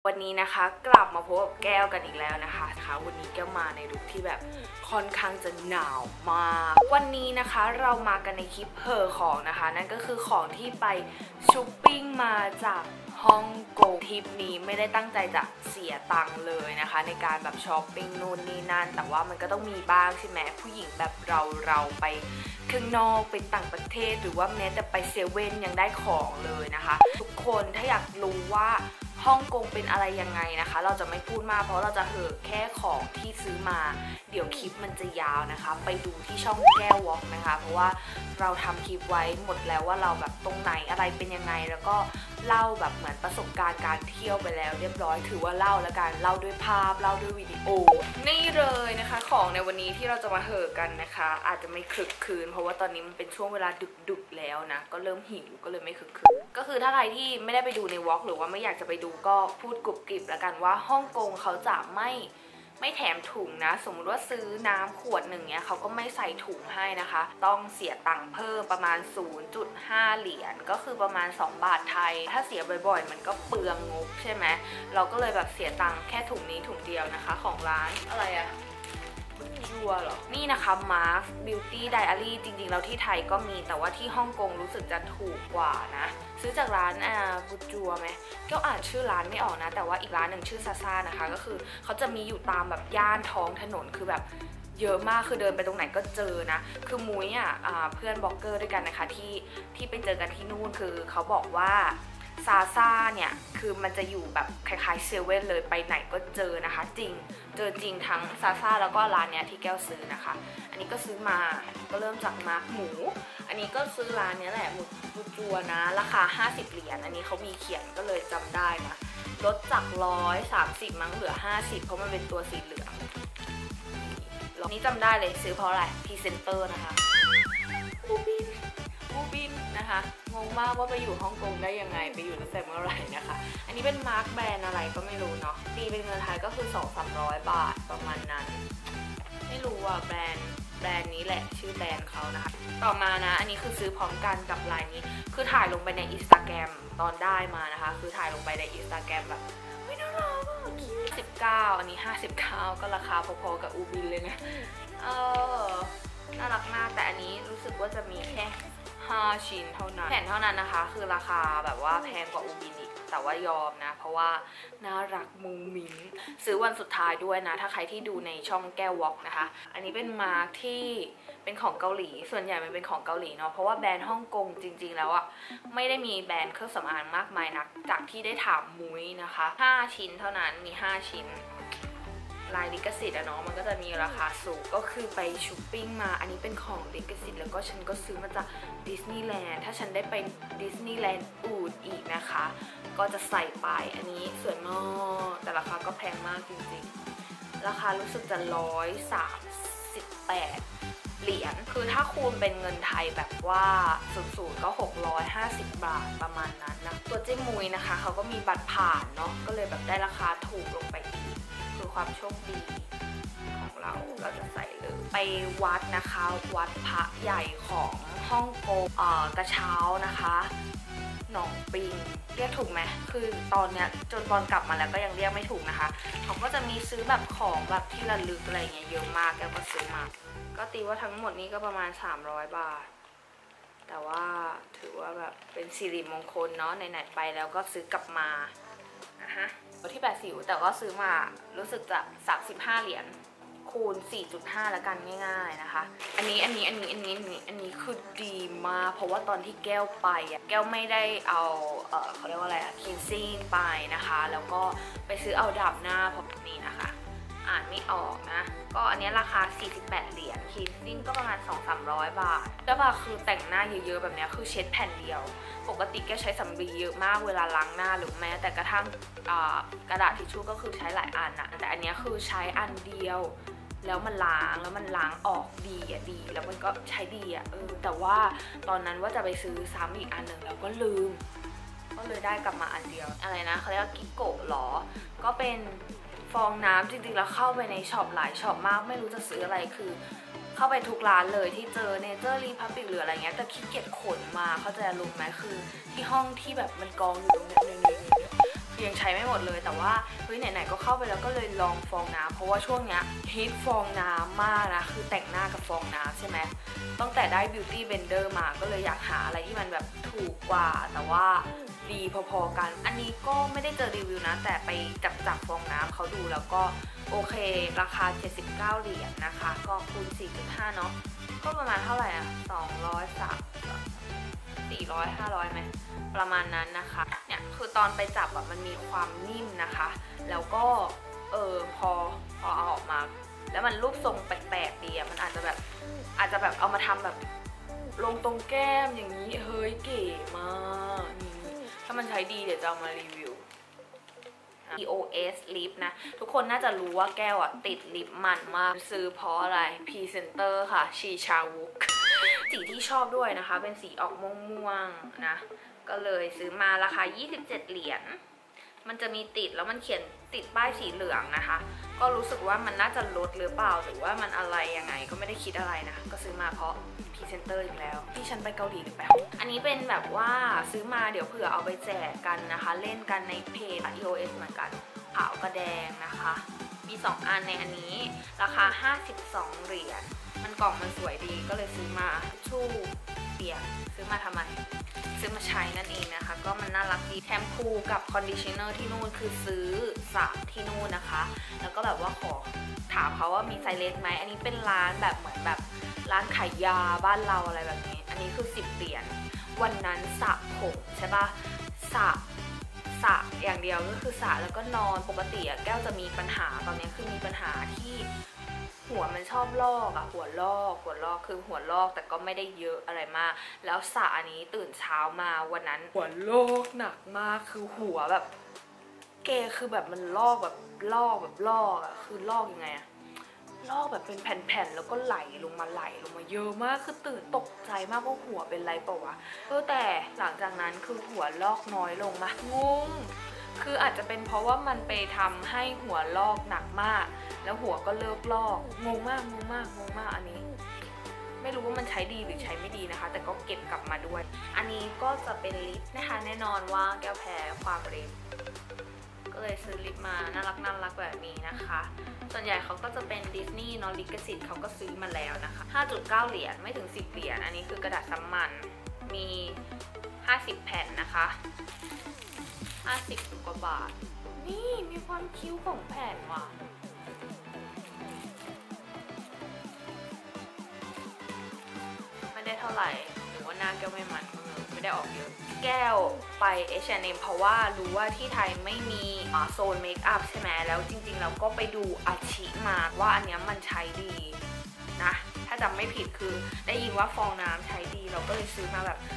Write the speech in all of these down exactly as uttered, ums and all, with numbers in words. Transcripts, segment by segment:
วันนี้นะคะกลับมาพบกับแก้วกันอีกแล้วนะคะค่ะวันนี้แก้วมาในลุคที่แบบค่อนข้างจะหนาวมากวันนี้นะคะเรามากันในคลิปเพอของนะคะนั่นก็คือของที่ไปช้อปปิ้งมาจากฮ่องกงทริปนี้ไม่ได้ตั้งใจจะเสียตังค์เลยนะคะในการแบบช้อปปิ้งนู่นนี่นั่นแต่ว่ามันก็ต้องมีบ้างใช่ไหมผู้หญิงแบบเราเราไปข้างนอกไปต่างประเทศหรือว่าแม้แต่ไปเซเว่นยังได้ของเลยนะคะทุกคนถ้าอยากรู้ว่าฮ่องกงเป็นอะไรยังไงนะคะเราจะไม่พูดมากเพราะเราจะเหอะแค่ของที่ซื้อมาเดี๋ยวคลิปมันจะยาวนะคะไปดูที่ช่องแก้ววอล์กนะคะเพราะว่าเราทำคลิปไว้หมดแล้วว่าเราแบบตรงไหนอะไรเป็นยังไงแล้วก็เล่าแบบเหมือนประสบการณ์การเที่ยวไปแล้วเรียบร้อยถือว่าเล่าแล้วกันเล่าด้วยภาพเล่าด้วยวิดีโอนี่เลยนะคะของในวันนี้ที่เราจะมาเหอะกันนะคะอาจจะไม่คลึกคลืนเพราะว่าตอนนี้มันเป็นช่วงเวลาดึกๆแล้วนะก็เริ่มหิวก็เลยไม่คลึกคลืนก็คือถ้าใครที่ไม่ได้ไปดูในวอล์กหรือว่าไม่อยากจะไปดูก็พูดกรุบกริบแล้วกันว่าฮ่องกงเขาจะไม่ไม่แถมถุงนะสมมติว่าซื้อน้ำขวดหนึ่งเนี้ยเขาก็ไม่ใส่ถุงให้นะคะต้องเสียตังค์เพิ่มประมาณ ศูนย์จุดห้า เหรียญก็คือประมาณสองบาทไทยถ้าเสียบ่อยๆมันก็เปลืองงบใช่ไหมเราก็เลยแบบเสียตังค์แค่ถุงนี้ถุงเดียวนะคะของร้านอะไรอะชัวร์เหรอนี่นะคะ Mark Beauty Diary จริงๆแล้วที่ไทยก็มีแต่ว่าที่ฮ่องกงรู้สึกจะถูกกว่านะซื้อจากร้านอ่าบูจัวไหมก็อ่านชื่อร้านไม่ออกนะแต่ว่าอีกร้านหนึ่งชื่อซาซานะคะก็คือเขาจะมีอยู่ตามแบบย่านท้องถนนคือแบบเยอะมากคือเดินไปตรงไหนก็เจอนะคือมุ้ยอ่ะเพื่อนบล็อกเกอร์ด้วยกันนะคะที่ที่ไปเจอกันที่นู่นคือเขาบอกว่าซาซาเนี่ยคือมันจะอยู่แบบคล้ายๆเซเว่นเลยไปไหนก็เจอนะคะจริงเจอจริงทั้งซาซาแล้วก็ร้านเนี้ยที่แก้วซื้อนะคะอันนี้ก็ซื้อมาก็เริ่มจากมาร์กหมูอันนี้ก็ซื้อร้านนี้แหละหมูบูจัวนะราคาห้าสิบเหรียญอันนี้เขามีเขียนก็เลยจำได้นะลดจากหนึ่งร้อยสามสิบมั้งเหลือห้าสิบเพราะมันเป็นตัวสีเหลืองนี้จำได้เลยซื้อเพราะอะไรพรีเซนเตอร์นะคะบูบินบูบินนะคะงงมากว่าไปอยู่ฮ่องกงได้ยังไงไปอยู่ตั้งแต่เมื่อไหร่นะคะอันนี้เป็นมาร์กแบรนด์อะไรก็ไม่รู้เนาะตีเป็นเงินไทยก็คือ สองถึงสามร้อย บาทประมาณนั้นไม่รู้ว่าแบรนด์แบรนด์นี้แหละชื่อแบรนด์เขานะคะต่อมานะอันนี้คือซื้อพร้อมกันกับลายนี้คือถ่ายลงไปใน Instagram ตอนได้มานะคะคือถ่ายลงไปใน Instagram แบบไม่น่ารักอ่ะสิบเก้าอันนี้ห้าสิบเก้าก็ราคาพอๆกับอูบินเลยนะเออน่ารักมากแต่อันนี้รู้สึกว่าจะมีแค่ห้าชิ้นเท่านั้นแผ่นเท่านั้นนะคะคือราคาแบบว่าแพงกว่าอูบินอีกแต่ว่ายอมนะเพราะว่าน่ารักมุ้งมิ้งซื้อวันสุดท้ายด้วยนะถ้าใครที่ดูในช่องแก้ววอล์กนะคะอันนี้เป็นมาร์คที่เป็นของเกาหลีส่วนใหญ่มันเป็นของเกาหลีเนาะเพราะว่าแบรนด์ฮ่องกงจริงๆแล้วอะไม่ได้มีแบรนด์เครื่องสำอางมากมายนักจากที่ได้ถามมุ้ยนะคะห้าชิ้นเท่านั้นมีห้าชิ้นลายลิขสิทธิ์อะเนาะมันก็จะมีราคาสูงก็คือไปช้อปปิ้งมาอันนี้เป็นของลิขสิทธิ์แล้วก็ฉันก็ซื้อมาจากดิสนีย์แลนด์ถ้าฉันได้ไปดิสนีย์แลนด์อูดอีกนะคะก็จะใส่ไปอันนี้สวยมากแต่ราคาก็แพงมากจริงๆราคารู้สึกจะร้อยสามสิบแปดเหรียญคือถ้าคูณเป็นเงินไทยแบบว่าสูงๆก็หกร้อยห้าสิบบาทประมาณนั้นนะตัวเจ๊มุยนะคะเขาก็มีบัตรผ่านเนาะก็เลยแบบได้ราคาถูกลงไปอีกคือความโชคดีของเราเราจะใส่เลยไปวัดนะคะวัดพระใหญ่ของฮ่องกงเอ่อกระเช้านะคะหนองปิงเรียกถูกไหมคือตอนเนี้ยจนตอนกลับมาแล้วก็ยังเรียกไม่ถูกนะคะเขาก็จะมีซื้อแบบของแบบที่ระลึกอะไรเงี้ยเยอะมากแกก็ซื้อมาก็ตีว่าทั้งหมดนี้ก็ประมาณสามร้อยบาทแต่ว่าถือว่าแบบเป็นสิริมงคลเนาะไหนๆไปแล้วก็ซื้อกลับมานะฮะที่แปดสิวแต่ก็ซื้อมารู้สึกจะสามสิบห้าเหรียญคูณ สี่จุดห้า แล้วกันง่ายๆนะคะอันนี้อันนี้อันนี้อันนี้อันนี้อันนี้คือดีมากเพราะว่าตอนที่แก้วไปอ่ะแก้วไม่ได้เอาเออเขาเรียกว่าอะไรอะคลีนซิ่งไปนะคะแล้วก็ไปซื้อเอาดับหน้าเพราะนี่นะคะอ่านไม่ออกนะก็อันนี้ราคาสี่สิบแปดเหรียญคลีนซิ่งก็ประมาณ สองถึงสามร้อย บาทแล้วแบบคือแต่งหน้าเยอะๆแบบนี้คือเช็ดแผ่นเดียวปกติแกใช้สำลีเยอะมากเวลาล้างหน้าหรือแม้แต่กระทั่งกระดาษทิชชู่ก็คือใช้หลายอันนะแต่อันนี้คือใช้อันเดียวแล้วมันล้างแล้วมันล้างออกดีอ่ะดีแล้วมันก็ใช้ดีอ่ะเออแต่ว่าตอนนั้นว่าจะไปซื้อซ้ำอีกอันหนึ่งแล้วก็ลืมก็เลยได้กลับมาอันเดียวอะไรนะเขาเรียกว่ากิโกะหรอก็เป็นฟองน้ำจริงๆแล้วเข้าไปในช็อปหลายช็อปมากไม่รู้จะซื้ออะไรคือเข้าไปทุกร้านเลยที่เจอเนเจอร์รีพับบิกหรืออะไรเงี้ยแต่ขี้เกียจขนมาเขาจะรู้ไหมคือที่ห้องที่แบบมันกองอยู่ตรงเนี้ยเนยๆยังใช้ไม่หมดเลยแต่ว่าเฮ้ยไหนๆก็เข้าไปแล้วก็เลยลองฟองน้ำเพราะว่าช่วงเนี้ยฮิตฟองน้ำมากนะคือแต่งหน้ากับฟองน้ำใช่ไหมตั้งแต่ได้ Beauty Blender มาก็เลยอยากหาอะไรที่มันแบบถูกกว่าแต่ว่าดีพอๆกันอันนี้ก็ไม่ได้เจอรีวิวนะแต่ไปจับจับฟองน้ำเขาดูแล้วก็โอเคราคาเจ็ดสิบเก้าเหรียญนะคะก็คูณ สี่จุดห้า เนาะก็ประมาณเท่าไหร่อ่ะสองร้อยสามสี่ร้อยห้าร้อยไหมประมาณนั้นนะคะเนี่ยคือตอนไปจับอ่ะมันมีความนิ่มนะคะแล้วก็เออพอพอเอาออกมาแล้วมันรูปทรงแปลกๆดีอ่ะมันอาจจะแบบอาจจะแบบเอามาทำแบบลงตรงแก้มอย่างนี้เฮ้ยเก๋มากนี่ถ้ามันใช้ดีเดี๋ยวจะเอามารีวิว อี โอ เอส ลิปนะทุกคนน่าจะรู้ว่าแก้วอ่ะติดลิปมันมากซื้อเพราะอะไรพรีเซนเตอร์ค่ะชีชาวุกสีที่ชอบด้วยนะคะเป็นสีออกม่วงๆนะก็เลยซื้อมาราคายี่สิบเจ็ดเหรียญมันจะมีติดแล้วมันเขียนติดป้ายสีเหลืองนะคะก็รู้สึกว่ามันน่าจะลดหรือเปล่าหรือว่ามันอะไรยังไงก็ไม่ได้คิดอะไรนะก็ซื้อมาเพราะพรีเซนเตอร์อีกแล้วที่ฉันไปเกาหลีหรือเปล่าอันนี้เป็นแบบว่าซื้อมาเดี๋ยวเผื่อเอาไปแจกกันนะคะเล่นกันในเพจ อี โอ เอส เหมือนกันขาวกับแดงนะคะมีสองอันในอันนี้ราคาห้าสิบสองเหรียญมันกล่องมันสวยดีก็เลยซื้อมาชู่เปียกซื้อมาทำไมซื้อมาใช้นั่นเองนะคะก็มันน่ารักดีแชมพูกับคอนดิชเนอร์ที่นู่นคือซื้อสระที่นู่นนะคะแล้วก็แบบว่าขอถามเขาว่ามีไซส์เล็กไหมอันนี้เป็นร้านแบบเหมือนแบบร้านขายยาบ้านเราอะไรแบบนี้อันนี้คือสิบเหรียญวันนั้นสระผมใช่ปะสระสระอย่างเดียวก็คือสระแล้วก็นอนปกติอะแก้วจะมีปัญหาตอนนี้คือมีปัญหาที่หัวมันชอบลอกอะหัวลอกหัวลอกคือหัวลอกแต่ก็ไม่ได้เยอะอะไรมากแล้วสระอันนี้ตื่นเช้ามาวันนั้นหัวลอกหนักมากคือหัวแบบเกคือแบบมันลอกแบบลอกแบบลอกอะคือลอกยังไงอะลอกแบบเป็นแผ่นๆแล้วก็ไหลลงมาไหลลงมาเยอะมากคือตื่นตกใจมากว่าหัวเป็นไรเปล่าวะเออแต่หลังจากนั้นคือหัวลอกน้อยลงมางงคืออาจจะเป็นเพราะว่ามันไปทำให้หัวลอกหนักมากแล้วหัวก็เลิกลอกงงมากงงมากงงมากอันนี้ไม่รู้ว่ามันใช้ดีหรือใช้ไม่ดีนะคะแต่ก็เก็บกลับมาด้วยอันนี้ก็จะเป็นลิปนะคะแน่นอนว่าแก้วแพ้ความลิปก็เลยซื้อลิปมาน่ารักน่ารักแบบนี้นะคะส่วนใหญ่เขาก็จะเป็นดิสนีย์เนาะลิขสิทธิ์เขาก็ซื้อมาแล้วนะคะ ห้าจุดเก้า เหรียญไม่ถึงสิบเหรียญอันนี้คือกระดาษซ้ำมันมีห้าสิบแผ่นนะคะห้าสิบกว่าบาทนี่มีความคิ้วของแผ่นว่ะไม่ได้เท่าไหร่หรือว่าหน้าแก้วไม่มันไม่ได้ออกเยอะแก้วไป เอช แอนด์ เอ็ม เพราะว่ารู้ว่าที่ไทยไม่มีโซนเมคอัพใช่ไหมแล้วจริงๆเราก็ไปดูอาชิมาว่าอันเนี้ยมันใช้ดีนะถ้าจำไม่ผิดคือได้ยินว่าฟองน้ำใช้ดีเราก็เลยซื้อมาแบบ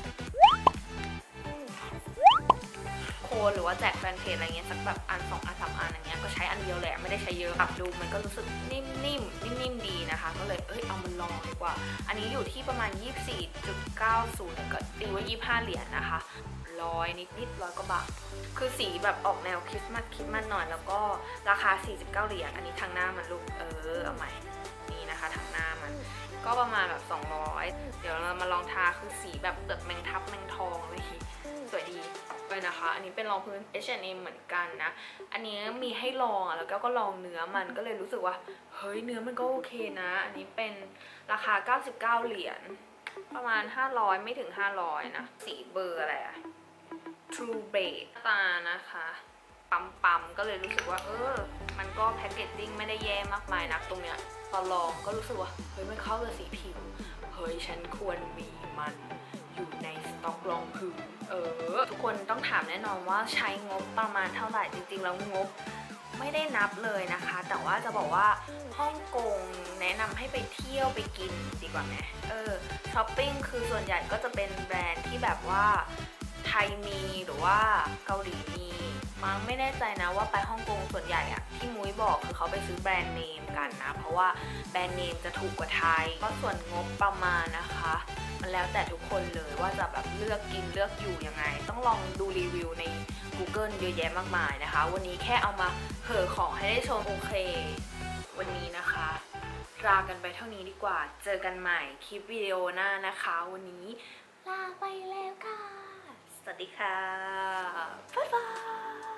โคนหรือว่าแจกแฟนเพจอะไรเงี้ยสักแบบอันสองอันสามอันอย่างเงี้ยก็ใช้อันเดียวแหละไม่ได้ใช้เยอะปรับดูมันก็รู้สึกนิ่มๆ นิ่มๆดีนะคะก็เลยเอ้ยเอามันลองดีกว่าอันนี้อยู่ที่ประมาณ ยี่สิบสี่จุดเก้าศูนย์ ก็ตีว่ายี่สิบห้าเหรียญนะคะร้อยนิดๆร้อยกว่าบาทคือสีแบบออกแนวคริสต์มาสคริสต์มาสหน่อยแล้วก็ราคาสี่สิบเก้าเหรียญอันนี้ทางหน้ามันลูกเออเอาใหม่นี่นะคะทางหน้ามันก็ประมาณแบบสองร้อยเดี๋ยวเรามาลองทาคือสีแบบเปลือกแมงทับแมงทองเลยสวยดีเลยนะคะอันนี้เป็นรองพื้น เอช แอนด์ เอ็ม เหมือนกันนะอันนี้มีให้ลองอ่ะแล้วก็ลองเนื้อมันก็เลยรู้สึกว่าเฮ้ยเนื้อมันก็โอเคนะอันนี้เป็นราคาเก้าสิบเก้าเหรียญประมาณห้าร้อยไม่ถึงห้าร้อยนะสีเบอร์อะไรอะ True Beige ตานะคะปั๊มๆก็เลยรู้สึกว่าเออมันก็แพคเกจจิ้งไม่ได้แย่มากมายนักตรงเนี้ยพอลองก็รู้สึกว่าเฮ้ยมันเข้ากับสีผิวเฮ้ยฉันควรมีมันอยู่ในสต็อกรองพื้นเออทุกคนต้องถามแน่นอนว่าใช้งบประมาณเท่าไหร่จริงๆแล้วงบไม่ได้นับเลยนะคะแต่ว่าจะบอกว่าฮ่องกงแนะนำให้ไปเที่ยวไปกินดีกว่าไหมเออช้อปปิ้งคือส่วนใหญ่ก็จะเป็นแบรนด์ที่แบบว่าไทยมีหรือว่าเกาหลีมีมังไม่แน่ใจนะว่าไปฮ่องกงส่วนใหญ่อะที่มุ้ยบอกคือเขาไปซื้อแบรนด์เนมกันนะเพราะว่าแบรนด์เนมจะถูกกว่าไทยก็ส่วนงบประมาณนะคะมันแล้วแต่ทุกคนเลยว่าจะแบบเลือกกินเลือกอยู่ยังไงต้องลองดูรีวิวใน Google เยอะแยะมากมายนะคะวันนี้แค่เอามาเผยของให้ได้ชมโอเควันนี้นะคะลากันไปเท่านี้ดีกว่าเจอกันใหม่คลิปวิดีโอหน้านะคะวันนี้ลาไปแล้วค่ะสวัสดีค่ะบ๊ายบาย